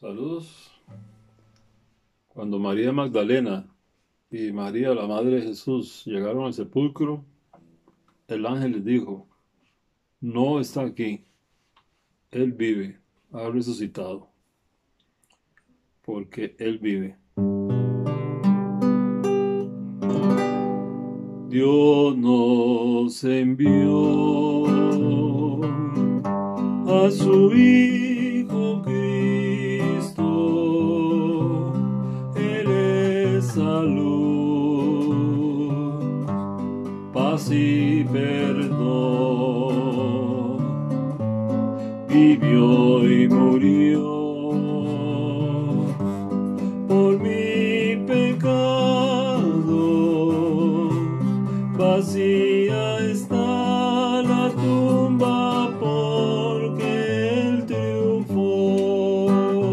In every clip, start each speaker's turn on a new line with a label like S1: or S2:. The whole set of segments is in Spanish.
S1: Saludos. Cuando María Magdalena y María, la madre de Jesús, llegaron al sepulcro, el ángel les dijo: no está aquí, él vive, ha resucitado, porque él vive. Dios nos envió a su Hijo Cristo, Él es salud, paz y perdón, vivió y murió por mi pecado, vacía está la tumba porque Él triunfó,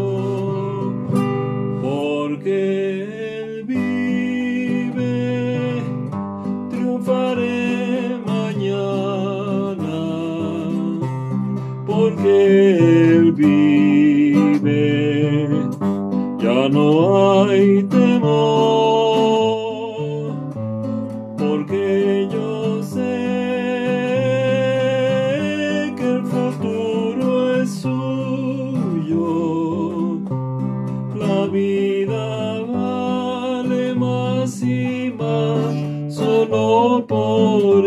S1: porque Él vive, triunfaré mañana, porque Él vive, ya no hay temor, porque yo sé que el futuro es suyo, la vida vale más y más solo por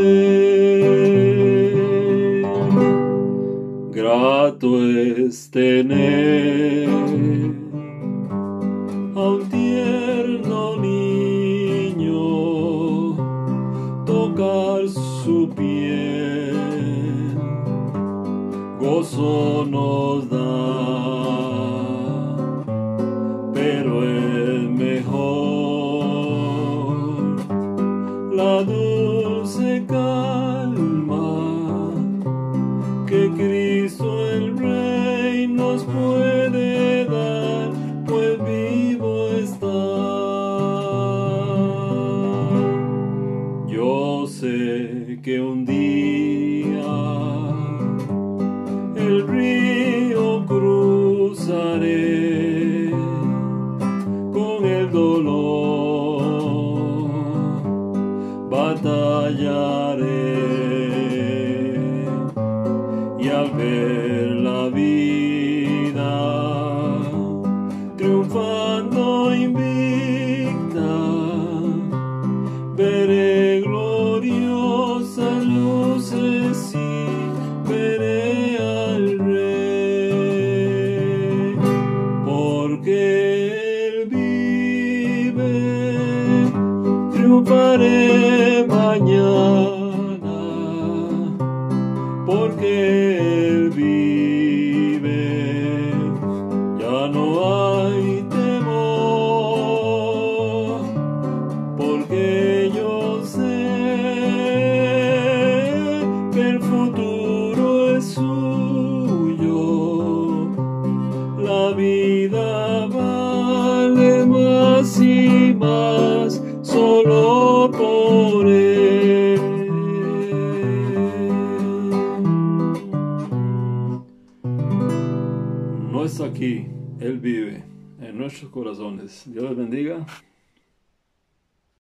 S1: Él. Grato es tener a un tierno niño, tocar su piel, gozo nos da, pero es mejor la dulce calma que Cristo el Rey nos puede dar, pues vivo está. Yo sé que un día el río cruzaré con el dolor, batallaré, y al ver la vida triunfando invicta, veré gloriosas luces y veré al Rey, porque Él vive, triunfaré mañana, porque Él vive, ya no hay temor, porque yo sé que el futuro es suyo, la vida vale más y más solo por Él. No está aquí, Él vive en nuestros corazones. Dios les bendiga.